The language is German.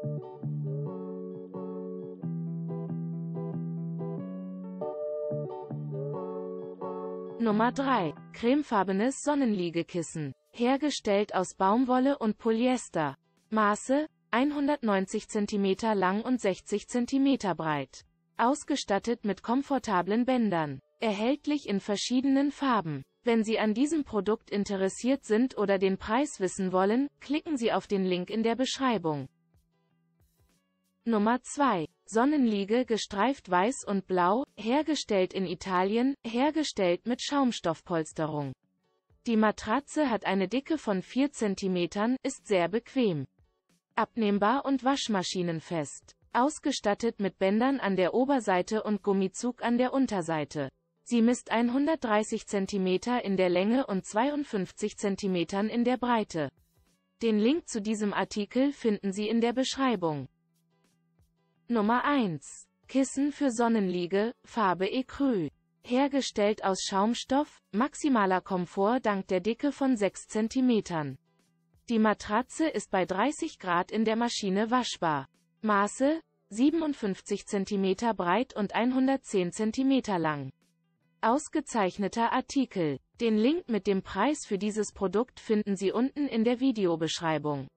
Nummer 3. Cremefarbenes Sonnenliegekissen. Hergestellt aus Baumwolle und Polyester. Maße: 190 cm lang und 60 cm breit. Ausgestattet mit komfortablen Bändern. Erhältlich in verschiedenen Farben. Wenn Sie an diesem Produkt interessiert sind oder den Preis wissen wollen, klicken Sie auf den Link in der Beschreibung. Nummer 2. Sonnenliege gestreift weiß und blau, hergestellt in Italien, hergestellt mit Schaumstoffpolsterung. Die Matratze hat eine Dicke von 4 cm, ist sehr bequem. Abnehmbar und waschmaschinenfest. Ausgestattet mit Bändern an der Oberseite und Gummizug an der Unterseite. Sie misst 130 cm in der Länge und 52 cm in der Breite. Den Link zu diesem Artikel finden Sie in der Beschreibung. Nummer 1. Kissen für Sonnenliege, Farbe Ecru. Hergestellt aus Schaumstoff, maximaler Komfort dank der Dicke von 6 cm. Die Matratze ist bei 30 Grad in der Maschine waschbar. Maße: 57 cm breit und 110 cm lang. Ausgezeichneter Artikel. Den Link mit dem Preis für dieses Produkt finden Sie unten in der Videobeschreibung.